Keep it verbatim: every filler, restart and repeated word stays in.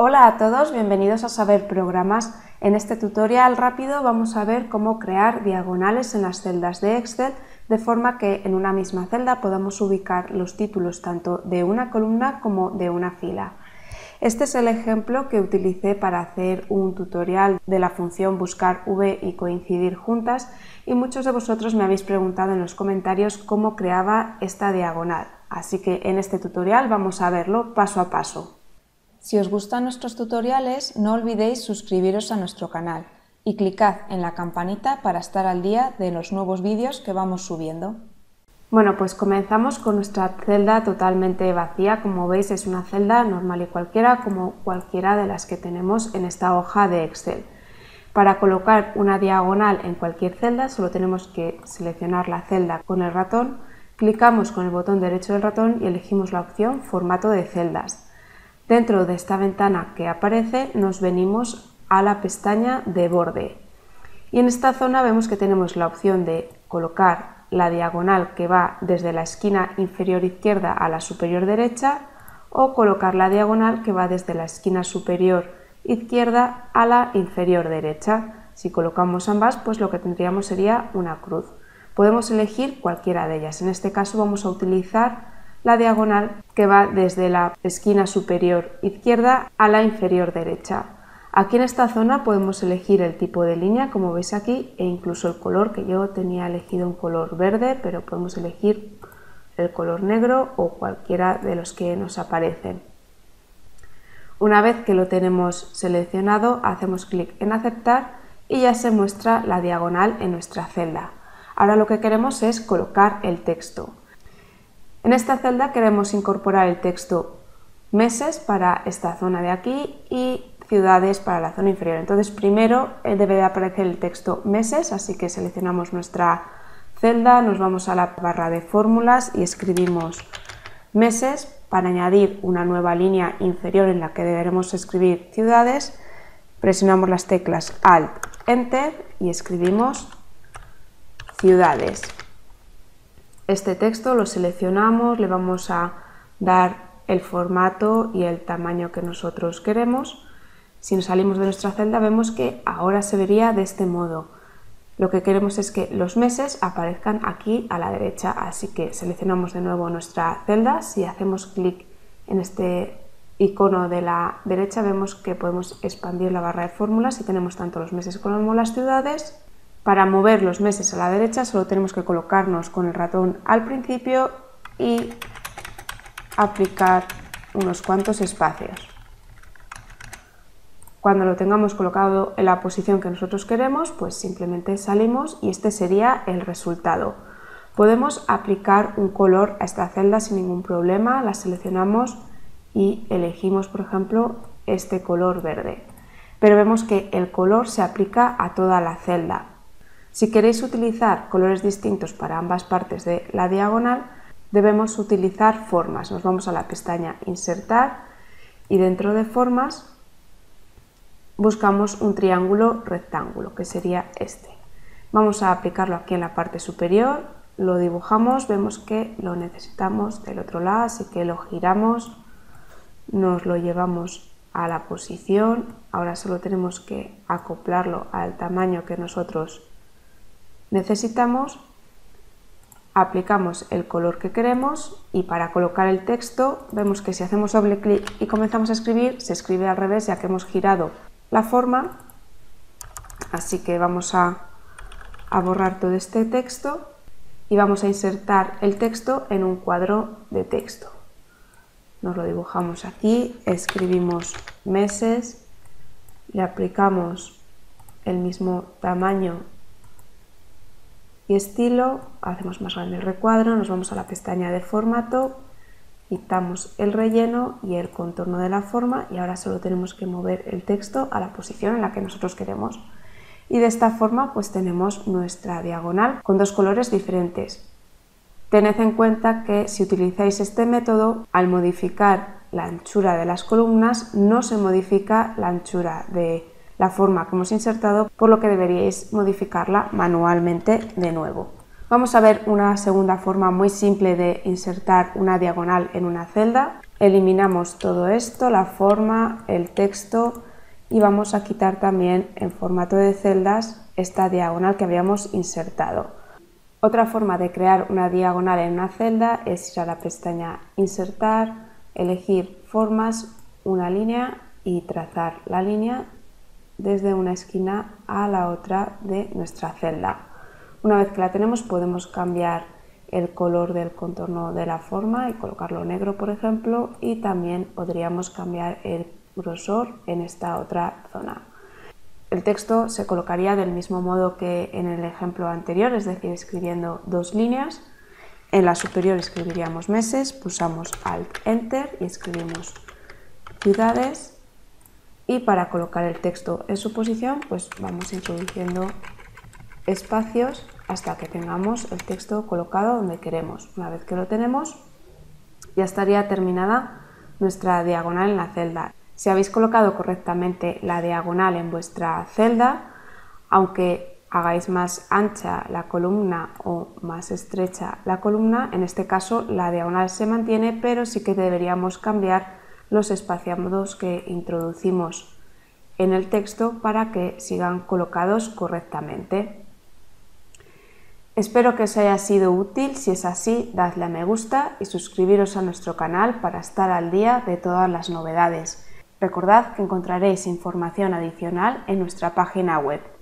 Hola a todos, bienvenidos a Saber Programas. En este tutorial rápido vamos a ver cómo crear diagonales en las celdas de Excel de forma que en una misma celda podamos ubicar los títulos tanto de una columna como de una fila. Este es el ejemplo que utilicé para hacer un tutorial de la función buscar v y coincidir juntas y muchos de vosotros me habéis preguntado en los comentarios cómo creaba esta diagonal. Así que en este tutorial vamos a verlo paso a paso. Si os gustan nuestros tutoriales, no olvidéis suscribiros a nuestro canal y clicad en la campanita para estar al día de los nuevos vídeos que vamos subiendo. Bueno, pues comenzamos con nuestra celda totalmente vacía. Como veis, es una celda normal y cualquiera, como cualquiera de las que tenemos en esta hoja de Excel. Para colocar una diagonal en cualquier celda, solo tenemos que seleccionar la celda con el ratón, clicamos con el botón derecho del ratón y elegimos la opción Formato de celdas. Dentro de esta ventana que aparece nos venimos a la pestaña de borde y en esta zona vemos que tenemos la opción de colocar la diagonal que va desde la esquina inferior izquierda a la superior derecha o colocar la diagonal que va desde la esquina superior izquierda a la inferior derecha. Si colocamos ambas, pues lo que tendríamos sería una cruz. Podemos elegir cualquiera de ellas. En este caso vamos a utilizar la diagonal que va desde la esquina superior izquierda a la inferior derecha. Aquí en esta zona podemos elegir el tipo de línea, como veis aquí, e incluso el color, que yo tenía elegido un color verde, pero podemos elegir el color negro o cualquiera de los que nos aparecen. Una vez que lo tenemos seleccionado, hacemos clic en aceptar y ya se muestra la diagonal en nuestra celda. Ahora lo que queremos es colocar el texto. En esta celda queremos incorporar el texto meses para esta zona de aquí y ciudades para la zona inferior. Entonces primero debe de aparecer el texto meses, así que seleccionamos nuestra celda, nos vamos a la barra de fórmulas y escribimos meses. Para añadir una nueva línea inferior en la que deberemos escribir ciudades, presionamos las teclas Alt, Enter y escribimos ciudades. Este texto lo seleccionamos, le vamos a dar el formato y el tamaño que nosotros queremos. Si nos salimos de nuestra celda vemos que ahora se vería de este modo. Lo que queremos es que los meses aparezcan aquí a la derecha, así que seleccionamos de nuevo nuestra celda. Si hacemos clic en este icono de la derecha vemos que podemos expandir la barra de fórmulas y tenemos tanto los meses como las ciudades. Para mover los meses a la derecha solo tenemos que colocarnos con el ratón al principio y aplicar unos cuantos espacios. Cuando lo tengamos colocado en la posición que nosotros queremos, pues simplemente salimos y este sería el resultado. Podemos aplicar un color a esta celda sin ningún problema, la seleccionamos y elegimos, por ejemplo, este color verde. Pero vemos que el color se aplica a toda la celda. Si queréis utilizar colores distintos para ambas partes de la diagonal, debemos utilizar formas. Nos vamos a la pestaña Insertar y dentro de formas buscamos un triángulo rectángulo, que sería este. Vamos a aplicarlo aquí en la parte superior, lo dibujamos, vemos que lo necesitamos del otro lado, así que lo giramos, nos lo llevamos a la posición. Ahora solo tenemos que acoplarlo al tamaño que nosotros necesitamos, aplicamos el color que queremos y para colocar el texto vemos que si hacemos doble clic y comenzamos a escribir, se escribe al revés ya que hemos girado la forma, así que vamos a, a borrar todo este texto y vamos a insertar el texto en un cuadro de texto. Nos lo dibujamos aquí, escribimos meses, le aplicamos el mismo tamaño y estilo, hacemos más grande el recuadro, nos vamos a la pestaña de formato, quitamos el relleno y el contorno de la forma y ahora solo tenemos que mover el texto a la posición en la que nosotros queremos. Y de esta forma pues tenemos nuestra diagonal con dos colores diferentes. Tened en cuenta que si utilizáis este método, al modificar la anchura de las columnas no se modifica la anchura de la forma que hemos insertado, por lo que deberíais modificarla manualmente de nuevo. Vamos a ver una segunda forma muy simple de insertar una diagonal en una celda. Eliminamos todo esto, la forma, el texto, y vamos a quitar también en formato de celdas esta diagonal que habíamos insertado. Otra forma de crear una diagonal en una celda es ir a la pestaña Insertar, elegir Formas, una línea y trazar la línea desde una esquina a la otra de nuestra celda. Una vez que la tenemos, podemos cambiar el color del contorno de la forma y colocarlo negro, por ejemplo, y también podríamos cambiar el grosor en esta otra zona. El texto se colocaría del mismo modo que en el ejemplo anterior, es decir, escribiendo dos líneas. En la superior escribiríamos meses, pulsamos Alt Enter y escribimos ciudades, y para colocar el texto en su posición, pues vamos introduciendo espacios hasta que tengamos el texto colocado donde queremos. Una vez que lo tenemos, ya estaría terminada nuestra diagonal en la celda. Si habéis colocado correctamente la diagonal en vuestra celda, aunque hagáis más ancha la columna o más estrecha la columna, en este caso la diagonal se mantiene, pero sí que deberíamos cambiar los espaciados que introducimos en el texto para que sigan colocados correctamente. Espero que os haya sido útil. Si es así, dadle a me gusta y suscribiros a nuestro canal para estar al día de todas las novedades. Recordad que encontraréis información adicional en nuestra página web.